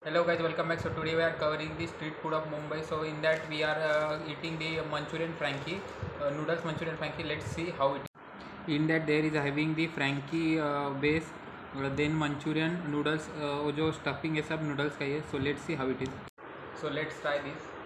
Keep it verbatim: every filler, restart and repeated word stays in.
Hello guys, welcome back. So today we are covering the street food of Mumbai. So in that we are uh, eating the Manchurian Frankie, uh, noodles Manchurian Frankie. Let's see how it is. In that there is having the Frankie uh, base, uh, then Manchurian noodles, uh, वो जो stuffing है सब noodles का ही है. So let's see how it is. So let's try this.